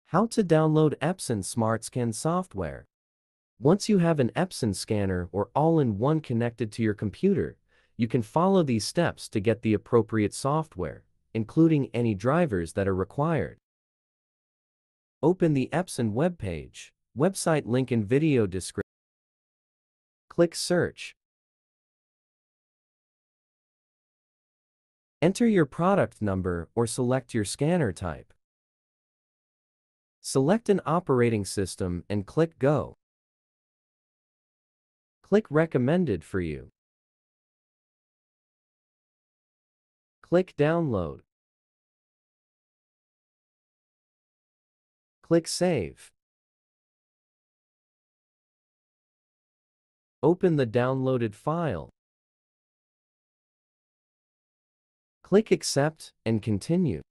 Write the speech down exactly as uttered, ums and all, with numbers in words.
How to download Epson SmartScan software. Once you have an Epson scanner or all-in-one connected to your computer, you can follow these steps to get the appropriate software, including any drivers that are required. Open the Epson webpage, website link in video description. Click Search. Enter your product number or select your scanner type. Select an operating system and click Go. Click Recommended for you. Click Download. Click Save. Open the downloaded file. Click Accept and Continue.